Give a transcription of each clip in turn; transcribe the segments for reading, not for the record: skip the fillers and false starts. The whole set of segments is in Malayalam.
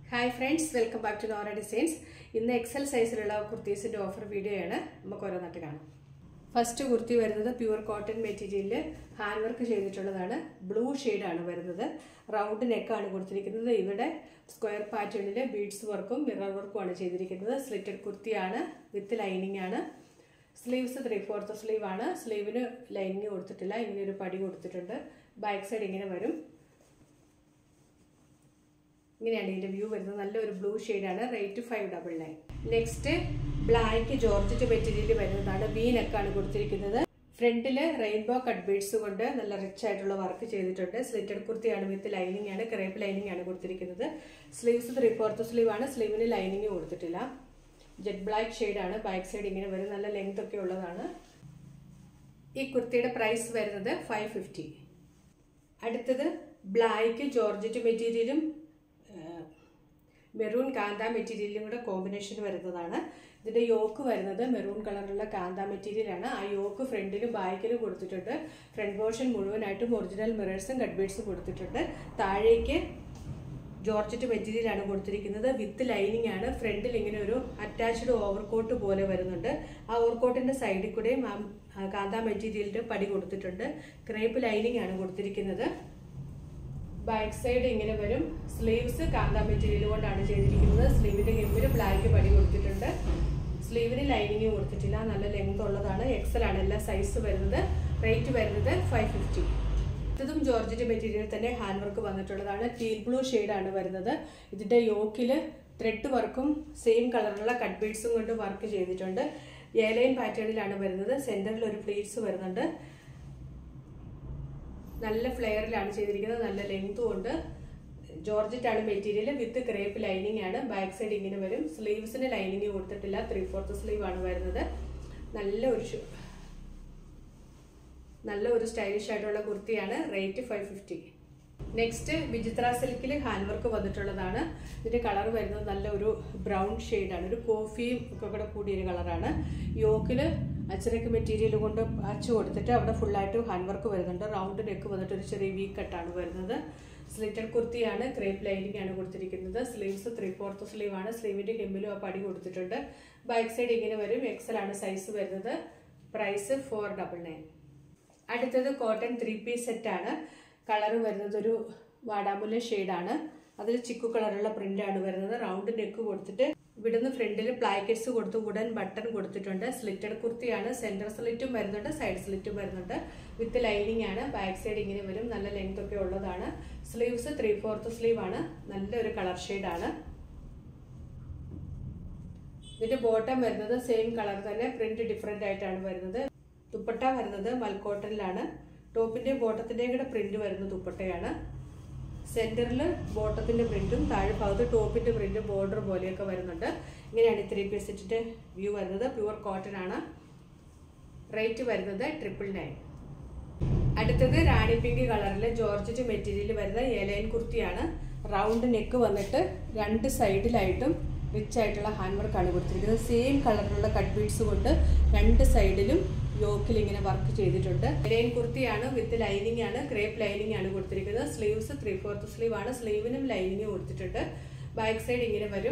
Hi friends, welcome back to Nora Designs. In the XL size kurtis offer video. First kurti is pure cotton material, handwork blue shade round neck square pattern beads work mirror work slitted kurti with lining sleeves 3/4 sleeve sleeve lining back side view blue shade rate 599. Next, black Georgette material V-neck front rainbow cut beads rich work slitted kurti with lining crepe lining sleeves 3/4 sleeve sleeve lining jet black shade back side length this kurti price is 550. Black Georgette material maroon kanda material combination the yoke maroon color kanda material yoke front and back front portion original mirrors and cut beads Georgette material with lining front attached overcoat overcoat in the side kanda material crepe lining back side sleeves kanda material sleeve black sleeve lining length XL size rate 550. Georgette material handwork teal blue shade yoke thread work same color cut beads work A-line pattern center pleats നല്ല flare ലാണ് ചെയ്തിരിക്കുന്നത് നല്ല ലെങ്ത് ഉണ്ട് georgette material with crepe lining back side ഇങ്ങനെ വരും sleeves ന് lining കൊടുത്തിട്ടില്ല 3/4 sleeve ആണ് വരുന്നത് നല്ല ഒരു സ്റ്റൈലിഷ് ആയിട്ടുള്ള കുർത്തിയാണ് റേറ്റ് 550. നെക്സ്റ്റ് വിചിത്ര സിൽക്കിൽ ഹാൻഡ് വർക്ക് വന്നിട്ടുള്ളതാണ് ഇതിന്റെ കളർ വരുന്നത് നല്ല ഒരു ബ്രൗൺ ഷെയ്ഡ് ആണ് ഒരു കോഫിയും ഒക്കെ കൂടിയ ഒരു കളറാണ് യോക്കിൽ അച്ചരക്ക് മെറ്റീരിയൽ കൊണ്ട് അച്ചു കൊടുത്തിട്ട് അവിടെ ഫുൾ ആയിട്ട് ഹാൻഡ് വർക്ക് വരുന്നുണ്ട് റൗണ്ട് നെക്ക് വന്നിട്ട് ഒരു ചെറിയ വി കട്ട് ആണ് വരുന്നത് സ്ലിറ്റഡ് കുർത്തിയാണ് ക്രേപ്പ് ലൈനിങ് ആണ് കൊടുത്തിരിക്കുന്നത് സ്ലീവ്സ് 3/4 സ്ലീവ് ആണ് സ്ലീവിന്റെ ഹെമ്മിലും ആ പടി കൊടുത്തിട്ടുണ്ട് ബാക്ക് സൈഡ് ഇങ്ങനെ വരും XL ആണ് സൈസ് വരുന്നത് പ്രൈസ് 499. അടുത്തത് കോട്ടൺ 3-piece സെറ്റ് ആണ് കളർ വരുന്നത് ഒരു വാടാമുല്ല ഷെയ്ഡ് ആണ് അതിൽ ചിക്കു കളറുള്ള പ്രിന്റ് ആണ് വരുന്നത് റൗണ്ട് നെക്ക് കൊടുത്തിട്ട് ഇവിടുന്ന് ഫ്രണ്ടിൽ പ്ലാക്കറ്റ്സ് കൊടുത്ത് വുഡൻ ബട്ടൺ കൊടുത്തിട്ടുണ്ട് സ്ലിറ്റഡ് കുർത്തിയാണ് സെന്റർ സ്ലിറ്റും വരുന്നുണ്ട് സൈഡ് സ്ലിറ്റും വരുന്നുണ്ട് വിത്ത് ലൈനിങ് ആണ് ബാക്ക് സൈഡ് ഇങ്ങനെ വരും നല്ല ലെങ്ത് ഒക്കെ ഉള്ളതാണ് സ്ലീവ്സ് 3/4 സ്ലീവ് ആണ് നല്ലൊരു കളർ ഷെയ്ഡ് ആണ് ഇതിന്റെ ബോട്ടം വരുന്നത് സെയിം കളർ തന്നെ പ്രിന്റ് ഡിഫറെന്റ് ആയിട്ടാണ് വരുന്നത് ദുപ്പട്ട വരുന്നത് മൽക്കോട്ടനിലാണ് ടോപ്പിന്റെ ബോട്ടത്തിന്റെ കൂടെ പ്രിന്റ് വരുന്ന ദുപ്പട്ടയാണ് സെന്ററിൽ ബോട്ടത്തിന്റെ പ്രിന്റും താഴെ ഭാഗത്ത് ടോപ്പിന്റെ പ്രിന്റ് ബോർഡർ പോലെയൊക്കെ വരുന്നുണ്ട് ഇങ്ങനെയാണ് 3-piece സെറ്റിന്റെ വ്യൂ വരുന്നത് പ്യുവർ കോട്ടൺ ആണ് റേറ്റ് വരുന്നത് 999. അടുത്തത് റാണി പിങ്ക് കളറിൽ ജോർജറ്റ് മെറ്റീരിയൽ വരുന്ന A-line കുർത്തിയാണ് റൗണ്ട് നെക്ക് വന്നിട്ട് രണ്ട് സൈഡിലായിട്ടും റിച്ച് ആയിട്ടുള്ള ഹാൻഡ് വർക്ക് ആണ് കൊടുത്തിരിക്കുന്നത് സെയിം കളറിലുള്ള കട്ട് ബീഡ്സ് കൊണ്ട് രണ്ട് സൈഡിലും യോക്കിൽ ഇങ്ങനെ വർക്ക് ചെയ്തിട്ടുണ്ട് A-line കുർത്തിയാണ് വിത്ത് ലൈനിങ് ആണ് ക്രേപ്പ് ലൈനിങ് ആണ് കൊടുത്തിരിക്കുന്നത് സ്ലീവ്സ് 3/4 സ്ലീവ് ആണ് സ്ലീവിനും ലൈനിങ് കൊടുത്തിട്ടുണ്ട് ബാക്ക് സൈഡ് ഇങ്ങനെ വരും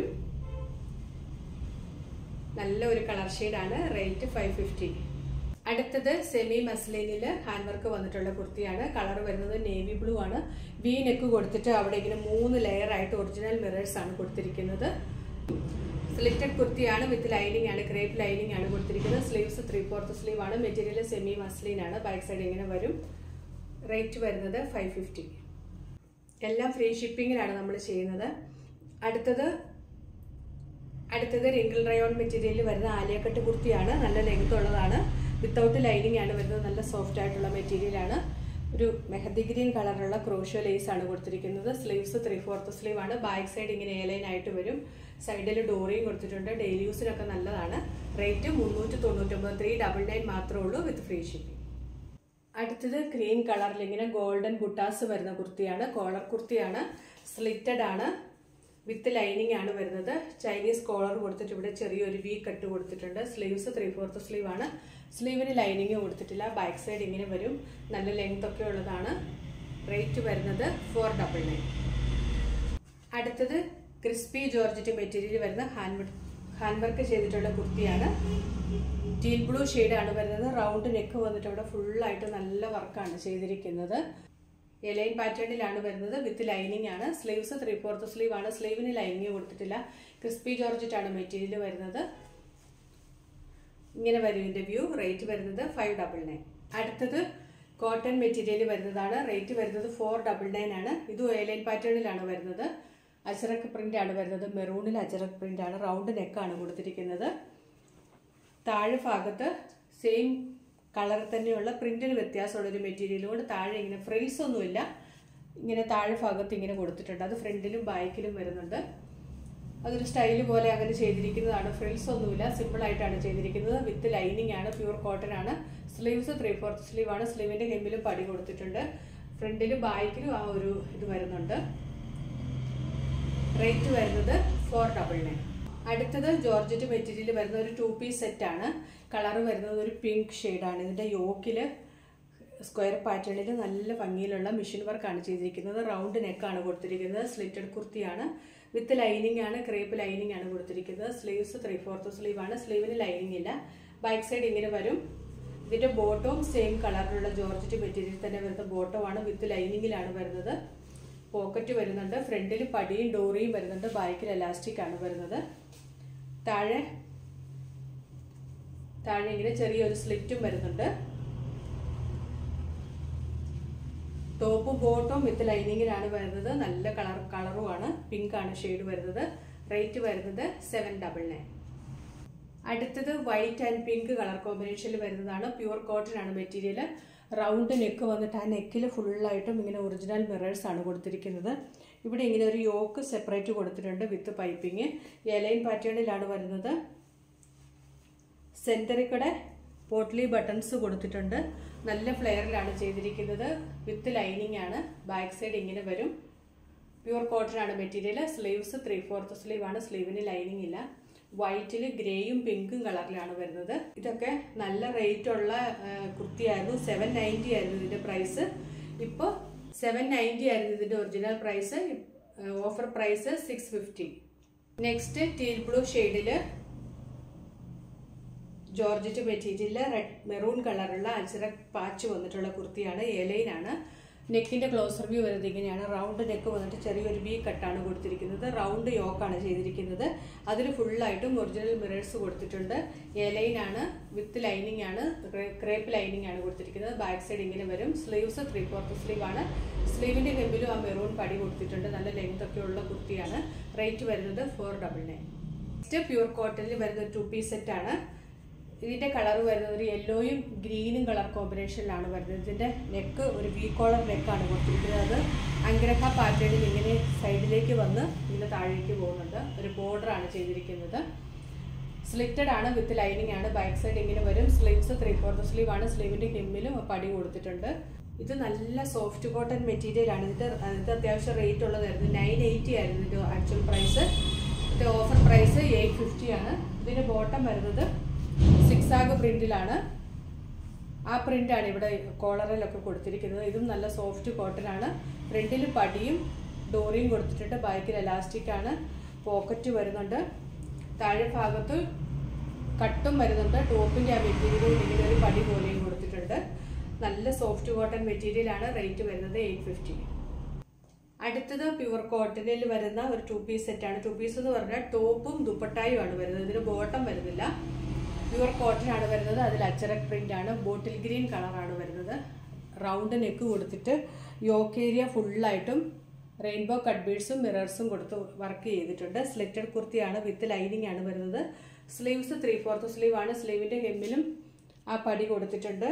നല്ല ഒരു കളർ ഷെയ്ഡ് ആണ് റേറ്റ് 550. അടുത്തത് സെമി മസ്ലിനിൽ ഹാൻഡ് വർക്ക് വന്നിട്ടുള്ള കുർത്തിയാണ് കളർ വരുന്നത് നേവി ബ്ലൂ ആണ് വി നെക്ക് കൊടുത്തിട്ട് അവിടെ ഇങ്ങനെ 3 ലെയർ ആയിട്ട് ഒറിജിനൽ മിറേഴ്സ് ആണ് കൊടുത്തിരിക്കുന്നത് സ്ലിറ്റഡ് കുർത്തിയാണ് വിത്ത് ലൈനിങ് ആണ് ക്രേപ്പ് ലൈനിങ് ആണ് കൊടുത്തിരിക്കുന്നത് സ്ലീവ്സ് 3/4 സ്ലീവ് ആണ് മെറ്റീരിയൽ സെമി മസ്ലിൻ ആണ് ബാക്ക് സൈഡ് ഇങ്ങനെ വരും റേറ്റ് വരുന്നത് 550. എല്ലാം ഫ്രീ ഷിപ്പിംഗിലാണ് നമ്മൾ ചെയ്യുന്നത് അടുത്തത് റിങ്കിൾ റയോൺ മെറ്റീരിയൽ വരുന്ന ആലിയ കട്ട് കുർത്തിയാണ് നല്ല ലെങ്ത് ഉള്ളതാണ് വിത്തൗട്ട് ലൈനിങ് ആണ് വരുന്നത് നല്ല സോഫ്റ്റ് ആയിട്ടുള്ള മെറ്റീരിയൽ ആണ് ഒരു മെഹന്തി ഗ്രീൻ കളറുള്ള ക്രോഷ്യോ ലേസ് ആണ് കൊടുത്തിരിക്കുന്നത് സ്ലീവ്സ് 3/4 സ്ലീവ് ആണ് ബാക്ക് സൈഡ് ഇങ്ങനെ A-line ആയിട്ട് വരും സൈഡിൽ ഡോറിയും കൊടുത്തിട്ടുണ്ട് ഡെയിലി യൂസിനൊക്കെ നല്ലതാണ് റേറ്റ് 399 399 മാത്രമേ ഉള്ളൂ വിത്ത് ഫ്രീ ഷിപ്പിംഗ്. അടുത്തത് ക്രീം കളറിൽ ഇങ്ങനെ ഗോൾഡൻ ബുട്ടാസ് വരുന്ന കുർത്തിയാണ് കോളർ കുർത്തിയാണ് സ്ലിറ്റഡ് ആണ് വിത്ത് ലൈനിങ് ആണ് വരുന്നത് ചൈനീസ് കോളർ കൊടുത്തിട്ട് ഇവിടെ ചെറിയൊരു വി കട്ട് കൊടുത്തിട്ടുണ്ട് സ്ലീവ്സ് 3/4 സ്ലീവ് ആണ് സ്ലീവിന് ലൈനിങ് കൊടുത്തിട്ടില്ല ബാക്ക് സൈഡ് ഇങ്ങനെ വരും നല്ല ലെങ്ത് ഒക്കെ ഉള്ളതാണ് റേറ്റ് വരുന്നത് 499. അടുത്തത് ക്രിസ്പി ജോർജറ്റ് മെറ്റീരിയൽ വരുന്ന ഹാൻഡ് വർക്ക് ചെയ്തിട്ടുള്ള കുർത്തിയാണ്. ടീൽ ബ്ലൂ ഷെയ്ഡാണ് വരുന്നത്. റൗണ്ട് നെക്ക് വന്നിട്ട് ഇവിടെ ഫുള്ളായിട്ട് നല്ല വർക്കാണ് ചെയ്തിരിക്കുന്നത്. എലൈൻ പാറ്റേണിലാണ് വരുന്നത്. വിത്ത് ലൈനിങ് ആണ്. സ്ലീവ്സ് 3/4 സ്ലീവ് ആണ്. സ്ലീവിന് ലൈനിങ് കൊടുത്തിട്ടില്ല. ക്രിസ്പി ജോർജറ്റ് ആണ് മെറ്റീരിയൽ വരുന്നത്. ഇങ്ങനെ വരും ഇതിന്റെ വ്യൂ. റേറ്റ് വരുന്നത് 599. അടുത്തത് കോട്ടൺ മെറ്റീരിയൽ വരുന്നതാണ്. റേറ്റ് വരുന്നത് 499 ആണ്. ഇതും എലൈൻ പാറ്റേണിലാണ് വരുന്നത്. അജറക് പ്രിന്റ് ആണ് വരുന്നത്. മെറൂണിൽ അജറക് പ്രിന്റ് ആണ്. റൗണ്ട് നെക്കാണ് കൊടുത്തിരിക്കുന്നത്. താഴെ ഭാഗത്ത് സെയിം കളർ തന്നെയുള്ള പ്രിന്റിന് വ്യത്യാസമുള്ള ഒരു മെറ്റീരിയൽ കൊണ്ട് താഴെ ഇങ്ങനെ ഫ്രിൽസ് ഒന്നുമില്ല. ഇങ്ങനെ താഴെ ഭാഗത്ത് ഇങ്ങനെ കൊടുത്തിട്ടുണ്ട്. അത് ഫ്രണ്ടിലും ബാക്കിലും വരുന്നുണ്ട്. അതൊരു സ്റ്റൈല് പോലെ അങ്ങനെ ചെയ്തിരിക്കുന്നതാണ്. ഫ്രിൽസ് ഒന്നുമില്ല. സിമ്പിൾ ആയിട്ടാണ് ചെയ്തിരിക്കുന്നത്. വിത്ത് ലൈനിങ് ആണ്. പ്യൂർ കോട്ടൺ ആണ്. സ്ലീവ്സ് 3/4 സ്ലീവ് ആണ്. സ്ലീവിന്റെ ഹെമ്മിലും പടി കൊടുത്തിട്ടുണ്ട്. ഫ്രണ്ടിലും ബാക്കിലും ആ ഒരു ഇത് വരുന്നുണ്ട്. റേറ്റ് വരുന്നത് 499. അടുത്തത് ജോർജറ്റ് മെറ്റീരിയൽ വരുന്ന ഒരു 2 പീസ് സെറ്റ് ആണ്. കളർ വരുന്നത് ഒരു പിങ്ക് ഷെയ്ഡാണ്. ഇതിന്റെ യോക്കില് സ്ക്വയർ പാറ്റേണിൽ നല്ല ഭംഗിയിലുള്ള മെഷീൻ വർക്കാണ് ചെയ്തിരിക്കുന്നത്. റൗണ്ട് നെക്കാണ് കൊടുത്തിരിക്കുന്നത്. സ്ലിറ്റഡ് കുർത്തിയാണ്. വിത്ത് ലൈനിങ് ആണ്. ക്രേപ്പ് ലൈനിങ് ആണ് കൊടുത്തിരിക്കുന്നത്. സ്ലീവ്സ് 3/4 സ്ലീവ് ആണ്. സ്ലീവിന് ലൈനിങ് ഇല്ല. ബാക്ക് സൈഡ് ഇങ്ങനെ വരും. ഇതിന്റെ ബോട്ടവും സെയിം കളറിലുള്ള ജോർജറ്റ് മെറ്റീരിയൽ തന്നെ വരുന്ന ബോട്ടമാണ്. വിത്ത് ലൈനിങ്ങിലാണ് വരുന്നത്. പോക്കറ്റ് വരുന്നുണ്ട്. ഫ്രണ്ടിൽ പടിയും ഡോറിയും വരുന്നുണ്ട്. ബാക്കിൽ എലാസ്റ്റിക് ആണ് വരുന്നത്. താഴെ ഇങ്ങനെ ചെറിയൊരു സ്ലിറ്റും വരുന്നുണ്ട്. ടോപ്പും ബോട്ടവും വിത്ത് ലൈനിങ്ങിലാണ് വരുന്നത്. നല്ല കളറുമാണ്. പിങ്ക് ആണ് ഷെയ്ഡ് വരുന്നത്. റേറ്റ് വരുന്നത് 799. അടുത്തത് വൈറ്റ് ആൻഡ് പിങ്ക് കളർ കോമ്പിനേഷനിൽ വരുന്നതാണ്. പ്യൂർ കോട്ടൺ ആണ് മെറ്റീരിയൽ. റൗണ്ട് നെക്ക് വന്നിട്ട് ആ നെക്കിൽ ഫുള്ളായിട്ടും ഇങ്ങനെ ഒറിജിനൽ മിറേഴ്സ് ആണ് കൊടുത്തിരിക്കുന്നത്. ഇവിടെ ഇങ്ങനെ ഒരു യോക്ക് സെപ്പറേറ്റ് കൊടുത്തിട്ടുണ്ട് വിത്ത് പൈപ്പിങ്. എലൈൻ പാറ്റേണിലാണ് വരുന്നത്. സെന്ററിൽ കൂടെ പോട്ട്ലി ബട്ടൺസ് കൊടുത്തിട്ടുണ്ട്. നല്ല ഫ്ലെയറിലാണ് ചെയ്തിരിക്കുന്നത്. വിത്ത് ലൈനിങ് ആണ്. ബാക്ക് സൈഡ് ഇങ്ങനെ വരും. പ്യൂർ കോട്ടൺ ആണ് മെറ്റീരിയൽ. സ്ലീവ്സ് 3/4 സ്ലീവ് ആണ്. സ്ലീവിന് ലൈനിങ് ഇല്ല. വൈറ്റിൽ ഗ്രേയും പിങ്കും കളറിലാണ് വരുന്നത്. ഇതൊക്കെ നല്ല റേറ്റ് ഉള്ള കുർത്തിയായിരുന്നു. 790 ആയിരുന്നു ഇതിന്റെ പ്രൈസ്. ഇപ്പോൾ 790 ആയിരുന്നു ഇതിന്റെ original price. Offer price 650. Next teal blue ഷെയ്ഡില് ജോർജറ്റ് മെറ്റീരിയലില് റെഡ് മെറൂൺ കളറുള്ള അജ്രക് പാച്ച് വന്നിട്ടുള്ള കുർത്തിയാണ്. എലൈൻ ആണ്. നെക്കിന്റെ ക്ലോസർ വ്യൂ വരുന്നത് ഇങ്ങനെയാണ്. റൗണ്ട് നെക്ക് വന്നിട്ട് ചെറിയൊരു വി കട്ടാണ് കൊടുത്തിരിക്കുന്നത്. റൗണ്ട് യോക്കാണ് ചെയ്തിരിക്കുന്നത്. അതിൽ ഫുള്ളായിട്ടും ഒറിജിനൽ മിറേഴ്സ് കൊടുത്തിട്ടുണ്ട്. എലൈൻ ആണ്. വിത്ത് ലൈനിങ് ആണ്. ക്രേപ്പ് ലൈനിങ് ആണ് കൊടുത്തിരിക്കുന്നത്. ബാക്ക് സൈഡ് ഇങ്ങനെ വരും. സ്ലീവ്സ് 3/4 സ്ലീവ് ആണ്. സ്ലീവിന്റെ ഹെമ്മിലും ആ മെറൂൺ പടി കൊടുത്തിട്ടുണ്ട്. നല്ല ലെങ്ത് ഒക്കെ ഉള്ള കുർത്തിയാണ്. റേറ്റ് വരുന്നത് 499. നെക്സ്റ്റ് പ്യൂർ കോട്ടണിൽ വരുന്ന 2 പീസ് സെറ്റ് ആണ്. ഇതിന്റെ കളർ വരുന്നത് ഒരു യെല്ലോയും ഗ്രീനും കളർ കോമ്പിനേഷനിലാണ് വരുന്നത്. ഇതിന്റെ നെക്ക് ഒരു വി കോളർ നെക്കാണ് കൊടുത്തിരിക്കുന്നത്. അത് അങ്കരക്ക പാറ്റേണിൽ ഇങ്ങനെ സൈഡിലേക്ക് വന്ന് ഇങ്ങനെ താഴേക്ക് പോകുന്നുണ്ട്. ഒരു ബോർഡർ ആണ് ചെയ്തിരിക്കുന്നത്. സ്ലിറ്റഡ് ആണ്. വിത്ത് ലൈനിങ് ആണ്. ബാക്ക് സൈഡ് ഇങ്ങനെ വരും. സ്ലീവ്സ് 3/4 സ്ലീവ് ആണ്. സ്ലീവിന്റെ ഹെമ്മിലും പടി കൊടുത്തിട്ടുണ്ട്. ഇത് നല്ല സോഫ്റ്റ് കോട്ടൺ മെറ്റീരിയൽ ആണ്. ഇത് അത്യാവശ്യം റേറ്റ് ഉള്ളതായിരുന്നു. 980 ആയിരുന്നു ഇത് ആക്ച്വൽ പ്രൈസ്. ഇത് ഓഫർ പ്രൈസ് 850 ആണ്. ഇതിന്റെ ബോട്ടം വരുന്നത് സിക്സാഗ് പ്രിന്റിലാണ്. ആ പ്രിന്റാണ് ഇവിടെ കോളറിലൊക്കെ കൊടുത്തിരിക്കുന്നത്. ഇതും നല്ല സോഫ്റ്റ് കോട്ടൺ ആണ്. ഫ്രണ്ടിൽ പടിയും ഡോറിയും കൊടുത്തിട്ടുണ്ട്. ബാക്കിൽ എലാസ്റ്റിക് ആണ്. പോക്കറ്റ് വരുന്നുണ്ട്. താഴെ ഭാഗത്ത് കട്ടും വരുന്നുണ്ട്. ടോപ്പിന്റെ ആ മെറ്റീരിയൽ ഇങ്ങനെ ഒരു പടി പോലെയും കൊടുത്തിട്ടുണ്ട്. നല്ല സോഫ്റ്റ് കോട്ടൺ മെറ്റീരിയൽ ആണ്. റേറ്റ് വരുന്നത് 850. അടുത്തത് പ്യൂർ കോട്ടണിൽ വരുന്ന ഒരു 2 പീസ് സെറ്റ് ആണ്. 2 പീസ് എന്ന് പറഞ്ഞാൽ ടോപ്പും ദുപ്പട്ടായും ആണ് വരുന്നത്. ഇതിന് ബോട്ടം വരുന്നില്ല. പ്യൂർ കോട്ടൺ ആണ് വരുന്നത്. അതിൽ അച്ചറക് പ്രിന്റ് ആണ്. ബോട്ടിൽ ഗ്രീൻ കളറാണ് വരുന്നത്. റൗണ്ട് നെക്ക് കൊടുത്തിട്ട് യോക്ക് ഏരിയ ഫുള്ളായിട്ടും റെയിൻബോ കട്ട് ബീഡ്സും മിറേഴ്സും കൊടുത്ത് വർക്ക് ചെയ്തിട്ടുണ്ട്. സ്ലിറ്റഡ് കുർത്തിയാണ്. വിത്ത് ലൈനിങ് ആണ് വരുന്നത്. സ്ലീവ്സ് 3/4 സ്ലീവ് ആണ്. സ്ലീവിന്റെ ഹെമ്മിലും ആ പടി കൊടുത്തിട്ടുണ്ട്.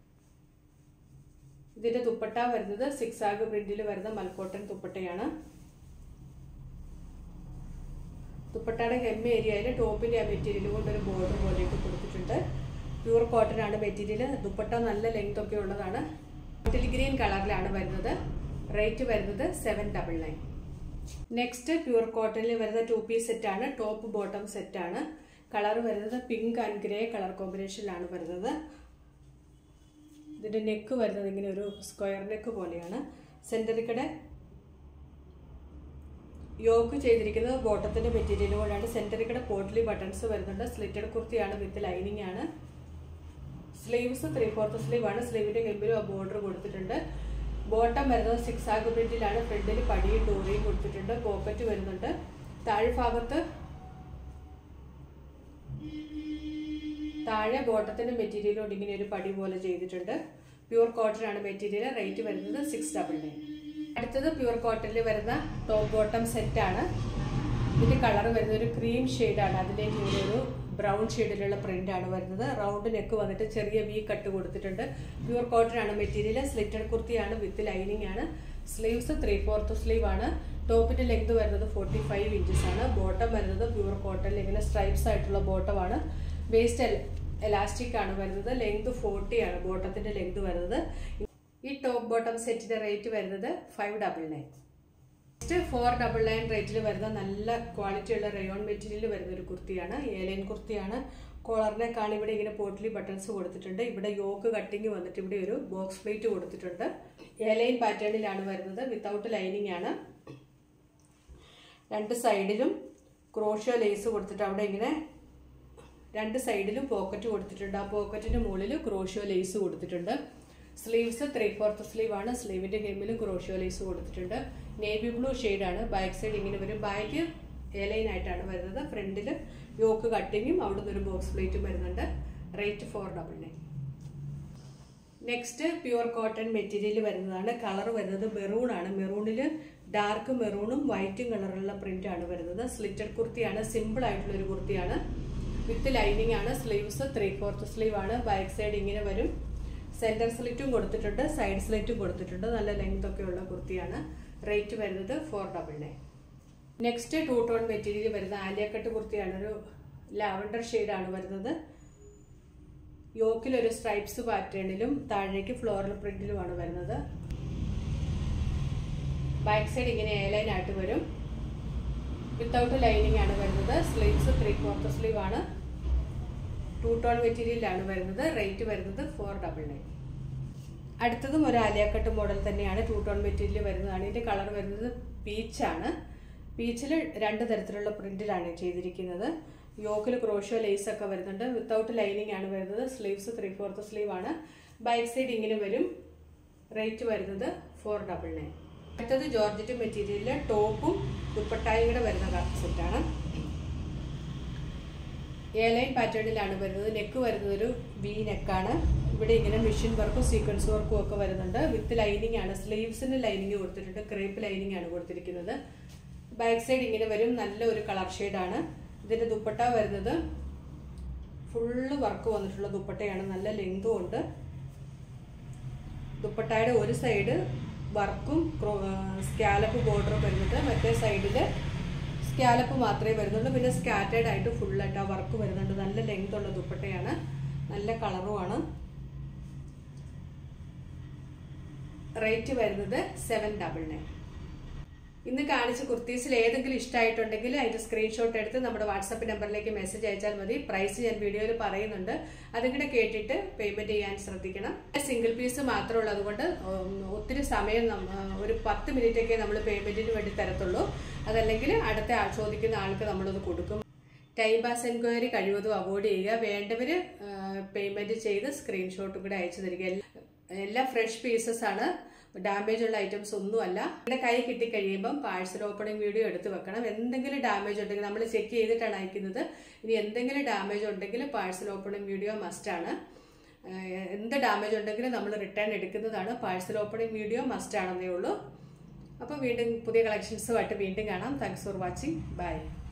ഇതിന്റെ ദുപ്പട്ട വരുന്നത് സിക്സാഗ് പ്രിന്റിൽ വരുന്ന മൽക്കോട്ടൺ ദുപ്പട്ടയാണ്. ദുപ്പട്ടയുടെ ഹെം ഏരിയയിൽ ടോപ്പിന്റെ ആ മെറ്റീരിയൽ കൊണ്ടൊരു ബോർഡർ പോലെയൊക്കെ കൊടുത്തിട്ടുണ്ട്. പ്യൂർ കോട്ടൺ ആണ് മെറ്റീരിയൽ. ദുപ്പട്ട നല്ല ലെങ്ത് ഒക്കെ ഉള്ളതാണ്. ബോട്ടിൽ ഗ്രീൻ കളറിലാണ് വരുന്നത്. റേറ്റ് വരുന്നത് 799. നെക്സ്റ്റ് പ്യൂർ കോട്ടണിൽ വരുന്ന 2 പീസ് സെറ്റ് ആണ്. ടോപ്പ് ബോട്ടം സെറ്റ് ആണ്. കളർ വരുന്നത് പിങ്ക് ആൻഡ് ഗ്രേ കളർ കോമ്പിനേഷനിലാണ് വരുന്നത്. ഇതിന്റെ നെക്ക് വരുന്നത് ഇങ്ങനെ ഒരു സ്ക്വയർ നെക്ക് പോലെയാണ്. സെന്ററിൽ കൂടെ യോക്ക് ചെയ്തിരിക്കുന്നത് ബോട്ടത്തിന്റെ മെറ്റീരിയൽ കൊണ്ടാണ്. സെന്ററിൽ കൂടെ പോട്ട്ലി ബട്ടൺസ് വരുന്നുണ്ട്. സ്ലിറ്റഡ് കുർത്തിയാണ് വിത്ത് ലൈനിങ് ആണ്. സ്ലീവ്സ് 3/4 സ്ലീവ് ആണ്. സ്ലീവിന്റെ കെമ്പിലും ആ ബോർഡർ കൊടുത്തിട്ടുണ്ട്. ബോട്ടം വരുന്നത് 6 ആഗ് പ്രിന്റിലാണ്. ഫ്രണ്ടിൽ പടിയും ഡോറിയും കൊടുത്തിട്ടുണ്ട്. പോക്കറ്റ് വരുന്നുണ്ട്. താഴെ ബോട്ടത്തിന്റെ മെറ്റീരിയലോട് ഇങ്ങനെ ഒരു പടി പോലെ ചെയ്തിട്ടുണ്ട്. പ്യൂർ കോട്ടൺ ആണ് മെറ്റീരിയൽ. റേറ്റ് വരുന്നത് 699. അടുത്തത് പ്യൂർ കോട്ടണിൽ വരുന്ന ടോപ്പ് ബോട്ടം സെറ്റ് ആണ്. ഇതിന്റെ കളർ വരുന്നത് ഒരു ക്രീം ഷെയ്ഡാണ്. അതിലേക്ക് ഇങ്ങനെ ഒരു ബ്രൗൺ ഷെയ്ഡിലുള്ള പ്രിന്റ് ആണ് വരുന്നത്. റൗണ്ട് നെക്ക് വന്നിട്ട് ചെറിയ വി കട്ട് കൊടുത്തിട്ടുണ്ട്. പ്യൂർ കോട്ടൺ ആണ് മെറ്റീരിയൽ. സ്ലിറ്റഡ് കുർത്തിയാണ് വിത്ത് ലൈനിങ് ആണ്. സ്ലീവ്സ് 3/4 സ്ലീവ് ആണ്. ടോപ്പിന്റെ ലെങ്ത് വരുന്നത് 45 ഇഞ്ചസ് ആണ്. ബോട്ടം വരുന്നത് പ്യൂർ കോട്ടണിൽ ഇങ്ങനെ സ്ട്രൈപ്സ് ആയിട്ടുള്ള ബോട്ടം ആണ്. വേസ്റ്റ് എലാസ്റ്റിക് ആണ് വരുന്നത്. ലെങ്ത് 40 ആണ് ബോട്ടത്തിന്റെ ലെങ്ത് വരുന്നത്. ഈ ടോപ്പ് ബോട്ടം സെറ്റിന്റെ റേറ്റ് വരുന്നത് 599. നെക്സ്റ്റ് 499 റേറ്റിൽ വരുന്ന നല്ല ക്വാളിറ്റിയുള്ള റയോൺ മെറ്റീരിയൽ വരുന്ന ഒരു കുർത്തിയാണ്. ഏലൈൻ കുർത്തിയാണ്. കോളറിനേക്കാൾ ഇവിടെ ഇങ്ങനെ പോട്ട്ലി ബട്ടൺസ് കൊടുത്തിട്ടുണ്ട്. ഇവിടെ യോക്ക് കട്ടിങ് വന്നിട്ട് ഇവിടെ ഒരു ബോക്സ് പ്ലേറ്റ് കൊടുത്തിട്ടുണ്ട്. ഏലൈൻ പാറ്റേണിലാണ് വരുന്നത്. വിത്തൗട്ട് ലൈനിങ് ആണ്. രണ്ട് സൈഡിലും ക്രോഷ്യോ ലേസ് കൊടുത്തിട്ട് അവിടെ ഇങ്ങനെ രണ്ട് സൈഡിലും പോക്കറ്റ് കൊടുത്തിട്ടുണ്ട്. ആ പോക്കറ്റിന്റെ മുകളിൽ ക്രോഷ്യോ ലേസ് കൊടുത്തിട്ടുണ്ട്. സ്ലീവ്സ് 3/4 സ്ലീവ് ആണ്. സ്ലീവിന്റെ കെമ്പിലും ക്രോഷ്യോ ലേസ് കൊടുത്തിട്ടുണ്ട്. നേവി ബ്ലൂ ഷെയ്ഡാണ്. ബാക്ക് സൈഡ് ഇങ്ങനെ വരും. ബാക്ക് എലൈൻ ആയിട്ടാണ് വരുന്നത്. ഫ്രണ്ടിൽ യോക്ക് കട്ടിങ്ങും അവിടുന്ന് ഒരു ബോക്സ് പ്ലേറ്റും വരുന്നുണ്ട്. Rate 499. Next pure cotton material വരുന്നതാണ്. കളർ വരുന്നത് മെറൂൺ ആണ്. മെറൂണിൽ ഡാർക്ക് മെറൂണും വൈറ്റും കളറുള്ള പ്രിന്റ് ആണ് വരുന്നത്. സ്ലിറ്റഡ് കുർത്തിയാണ്. സിമ്പിൾ ആയിട്ടുള്ള ഒരു കുർത്തിയാണ്. വിത്ത് ലൈനിങ് ആണ്. സ്ലീവ്സ് 3/4 സ്ലീവ് ആണ്. ബാക്ക് സൈഡ് ഇങ്ങനെ വരും. സെന്റർ സ്ലിറ്റും കൊടുത്തിട്ടുണ്ട്. സൈഡ് സ്ലിറ്റും കൊടുത്തിട്ടുണ്ട്. നല്ല ലെങ്ത് ഒക്കെ ഉള്ള കുർത്തിയാണ്. റേറ്റ് വരുന്നത് 499. നെക്സ്റ്റ് 2 ടോൺ മെറ്റീരിയൽ വരുന്ന ആലിയക്കട്ട് കുർത്തിയാണ്. ഒരു ലാവൻഡർ ഷെയ്ഡാണ് വരുന്നത്. യോക്കിൽ ഒരു സ്ട്രൈപ്സ് പാറ്റേണിലും താഴേക്ക് ഫ്ലോറൽ പ്രിന്റിലുമാണ് വരുന്നത്. ബാക്ക് സൈഡ് ഇങ്ങനെ എയർലൈൻ ആയിട്ട് വരും. വിത്തൗട്ട് ലൈനിങ് ആണ് വരുന്നത്. സ്ലീവ്സ് 3/4 സ്ലീവ് ആണ്. 2 ടോൺ മെറ്റീരിയലാണ് വരുന്നത്. റേറ്റ് വരുന്നത് 499. അടുത്തതും ഒരു ആലിയക്കട്ട് മോഡൽ തന്നെയാണ്. 2 ടോൺ മെറ്റീരിയൽ വരുന്നതാണ്. ഇതിന്റെ കളർ വരുന്നത് പീച്ചാണ്. പീച്ചിൽ 2 തരത്തിലുള്ള പ്രിന്റിലാണ് ചെയ്തിരിക്കുന്നത്. യോക്കിൽ ക്രോഷ്യോ ലേസ് ഒക്കെ വരുന്നുണ്ട്. വിത്തൗട്ട് ലൈനിങ് ആണ് വരുന്നത്. സ്ലീവ്സ് 3/4 സ്ലീവ് ആണ്. ബാക്ക് സൈഡ് ഇങ്ങനെ വരും. റേറ്റ് വരുന്നത് 499. അടുത്തത് ജോർജറ്റ് മെറ്റീരിയലില് ടോപ്പും ദുപ്പട്ടായും കൂടെ വരുന്ന സെറ്റാണ്. എയർലൈൻ പാറ്റേണിലാണ് വരുന്നത്. നെക്ക് വരുന്നത് ഒരു വി നെക്കാണ്. ഇവിടെ ഇങ്ങനെ മെഷീൻ വർക്കും സീക്വൻസ് വർക്കും ഒക്കെ വരുന്നുണ്ട്. വിത്ത് ലൈനിങ് ആണ്. സ്ലീവ്സിന് ലൈനിങ് കൊടുത്തിട്ടുണ്ട്. ക്രേപ്പ് ലൈനിങ് ആണ് കൊടുത്തിരിക്കുന്നത്. ബാക്ക് സൈഡ് ഇങ്ങനെ വരും. നല്ല ഒരു കളർ ഷെയ്ഡാണ്. ഇതിന്റെ ദുപ്പട്ട വരുന്നത് ഫുള്ള് വർക്ക് വന്നിട്ടുള്ള ദുപ്പട്ടയാണ്. നല്ല ലെങ്തും ഉണ്ട്. ദുപ്പട്ടയുടെ ഒരു സൈഡ് വർക്കും സ്കാലപ്പ് ബോർഡറും വരുന്നുണ്ട്. മറ്റേ സൈഡിൽ സ്കാലപ്പ് മാത്രമേ വരുന്നുള്ളൂ. പിന്നെ സ്കാറ്റേഡ് ആയിട്ട് ഫുള്ളായിട്ട് ആ വർക്ക് വരുന്നുണ്ട്. നല്ല ലെങ്ത് ഉള്ള ദുപ്പട്ടയാണ്. നല്ല കളറുമാണ്. റേറ്റ് വരുന്നത് 799. ഇന്ന് കാണിച്ച കുർത്തീസിൽ ഏതെങ്കിലും ഇഷ്ടമായിട്ടുണ്ടെങ്കിൽ അതിന്റെ സ്ക്രീൻഷോട്ട് എടുത്ത് നമ്മുടെ വാട്സാപ്പ് നമ്പറിലേക്ക് മെസ്സേജ് അയച്ചാൽ മതി. പ്രൈസ് ഞാൻ വീഡിയോയിൽ പറയുന്നുണ്ട്. അതുകൂടെ കേട്ടിട്ട് പേയ്മെന്റ് ചെയ്യാൻ ശ്രദ്ധിക്കണം. സിംഗിൾ പീസ് മാത്രമുള്ളൂ. അതുകൊണ്ട് ഒത്തിരി സമയം ഒരു 10 മിനിറ്റൊക്കെ നമ്മൾ പേയ്മെന്റിന് വേണ്ടി തരത്തുള്ളൂ. അതല്ലെങ്കിൽ അടുത്ത ചോദിക്കുന്ന ആൾക്ക് നമ്മളത് കൊടുക്കും. ടൈം പാസ് എൻക്വയറി കഴിവതും അവോയ്ഡ് ചെയ്യുക. വേണ്ടവര് പേയ്മെന്റ് ചെയ്ത് സ്ക്രീൻഷോട്ടും കൂടെ അയച്ചു തരിക. എല്ലാം ഫ്രഷ് പീസസ് ആണ്. ഡാമേജ് ഉള്ള ഐറ്റംസ് ഒന്നുമല്ല. ഇവിടെ കൈ കിട്ടിക്കഴിയുമ്പം പാഴ്സൽ ഓപ്പണിംഗ് വീഡിയോ എടുത്ത് വെക്കണം. എന്തെങ്കിലും ഡാമേജ് ഉണ്ടെങ്കിൽ നമ്മൾ ചെക്ക് ചെയ്തിട്ടാണ് അയക്കുന്നത്. ഇനി എന്തെങ്കിലും ഡാമേജ് ഉണ്ടെങ്കിൽ പാഴ്സൽ ഓപ്പണിംഗ് വീഡിയോ മസ്റ്റാണ്. എന്ത് ഡാമേജ് ഉണ്ടെങ്കിലും നമ്മൾ റിട്ടേൺ എടുക്കുന്നതാണ്. പാഴ്സൽ ഓപ്പണിംഗ് വീഡിയോ മസ്റ്റ് ആണെന്നേ ഉള്ളൂ. അപ്പോൾ വീണ്ടും പുതിയ കളക്ഷൻസുമായിട്ട് വീണ്ടും കാണാം. Thanks for watching. ബൈ.